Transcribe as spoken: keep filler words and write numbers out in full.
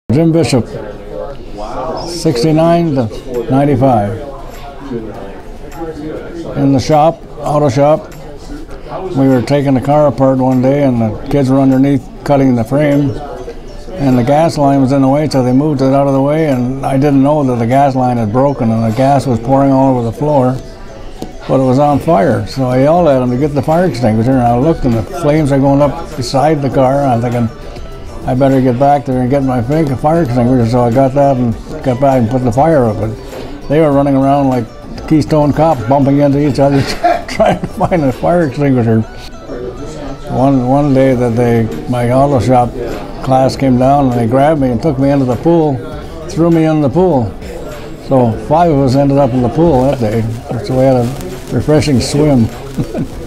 Jim Bishop, sixty-nine to ninety-five. In the shop, auto shop, we were taking the car apart one day and the kids were underneath cutting the frame and the gas line was in the way, so they moved it out of the way, and I didn't know that the gas line had broken and the gas was pouring all over the floor, but it was on fire. So I yelled at them to get the fire extinguisher, and I looked and the flames are going up beside the car. I'm thinking, I better get back there and get my fire extinguisher. So I got that and got back and put the fire up. But they were running around like Keystone cops, bumping into each other, trying to find a fire extinguisher. One one day that they, my auto shop class came down and they grabbed me and took me into the pool, threw me in the pool. So five of us ended up in the pool that day. So we had a refreshing swim.